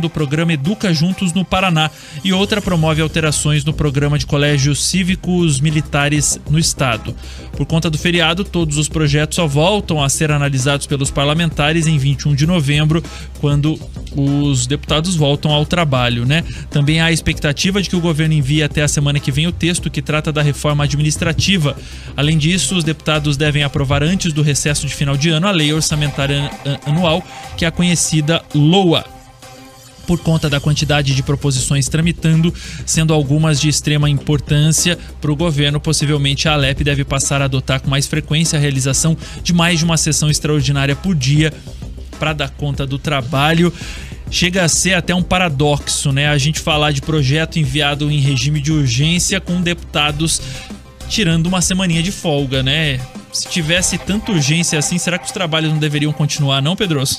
do programa Educa Juntos no Paraná e outra promove alterações no programa de colégios cívicos militares no estado. Por conta do feriado, todos os projetos só voltam a ser analisados pelos parlamentares em 21 de novembro, quando os deputados voltam ao trabalho, né? Também há a expectativa de que o governo envie até a semana que vem o texto que trata da reforma administrativa. Além disso, os deputados devem aprovar antes do recesso de final de ano a Lei Orçamentária Anual, que é a conhecida LOA. Por conta da quantidade de proposições tramitando, sendo algumas de extrema importância para o governo, possivelmente a Alep deve passar a adotar com mais frequência a realização de mais de uma sessão extraordinária por dia para dar conta do trabalho. Chega a ser até um paradoxo, né? A gente falar de projeto enviado em regime de urgência com deputados tirando uma semaninha de folga, né? Se tivesse tanta urgência assim, será que os trabalhos não deveriam continuar, não, Pedroso?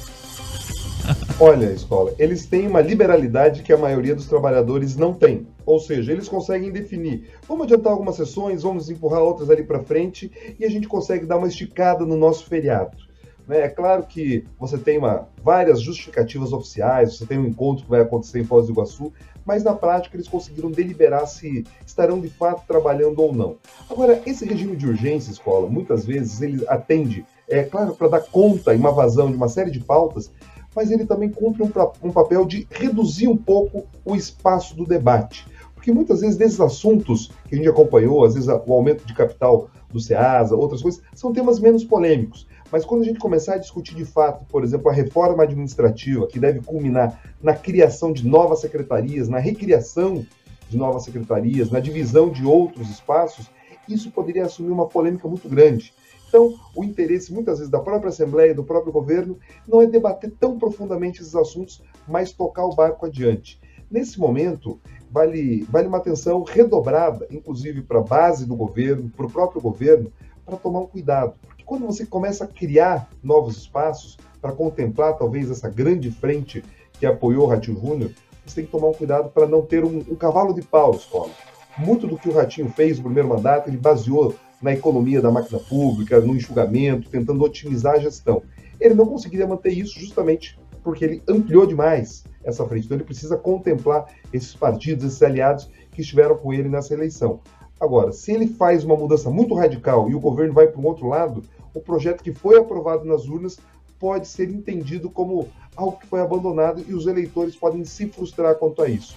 Olha, Escola, eles têm uma liberalidade que a maioria dos trabalhadores não tem. Ou seja, eles conseguem definir, vamos adiantar algumas sessões, vamos empurrar outras ali para frente e a gente consegue dar uma esticada no nosso feriado. É claro que você tem várias justificativas oficiais, você tem um encontro que vai acontecer em Foz do Iguaçu, mas na prática eles conseguiram deliberar se estarão de fato trabalhando ou não. Agora, esse regime de urgência, Escola, muitas vezes ele atende, claro, para dar conta e uma vazão de uma série de pautas, mas ele também cumpre um papel de reduzir um pouco o espaço do debate. Porque muitas vezes desses assuntos que a gente acompanhou, às vezes o aumento de capital do SEASA, outras coisas, são temas menos polêmicos. Mas quando a gente começar a discutir de fato, por exemplo, a reforma administrativa, que deve culminar na criação de novas secretarias, na recriação de novas secretarias, na divisão de outros espaços, isso poderia assumir uma polêmica muito grande. Então, o interesse, muitas vezes, da própria Assembleia, do próprio governo, não é debater tão profundamente esses assuntos, mas tocar o barco adiante. Nesse momento, vale uma atenção redobrada, inclusive para a base do governo, para o próprio governo, para tomar um cuidado. Porque quando você começa a criar novos espaços para contemplar, talvez, essa grande frente que apoiou o Ratinho Júnior, você tem que tomar um cuidado para não ter um cavalo de pau, Escola. Muito do que o Ratinho fez no primeiro mandato, ele baseou na economia da máquina pública, no enxugamento, tentando otimizar a gestão. Ele não conseguiria manter isso justamente porque ele ampliou demais essa frente. Então ele precisa contemplar esses partidos, esses aliados que estiveram com ele nessa eleição. Agora, se ele faz uma mudança muito radical e o governo vai para um outro lado, o projeto que foi aprovado nas urnas pode ser entendido como algo que foi abandonado e os eleitores podem se frustrar quanto a isso.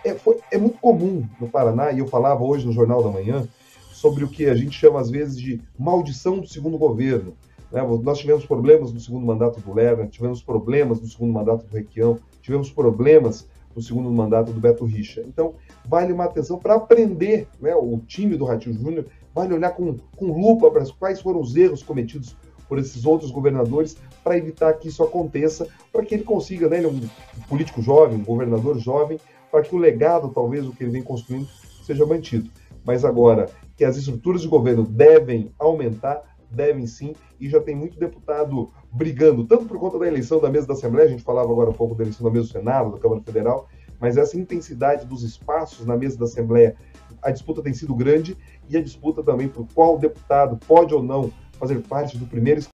É muito comum no Paraná, e eu falava hoje no Jornal da Manhã, sobre o que a gente chama às vezes de maldição do segundo governo. Nós tivemos problemas no segundo mandato do Lerner, tivemos problemas no segundo mandato do Requião, tivemos problemas no segundo mandato do Beto Richa. Então, vale uma atenção para aprender, o time do Ratinho Júnior vale olhar com lupa para quais foram os erros cometidos por esses outros governadores para evitar que isso aconteça, para que ele consiga, ele é um político jovem, um governador jovem, para que o legado, talvez, o que ele vem construindo, seja mantido. Mas agora, que as estruturas de governo devem aumentar, devem sim, e já tem muito deputado brigando, tanto por conta da eleição da mesa da Assembleia, a gente falava agora um pouco da eleição da mesa do Senado, da Câmara Federal, mas essa intensidade dos espaços na mesa da Assembleia, a disputa tem sido grande, e a disputa também por qual deputado pode ou não fazer parte do primeiro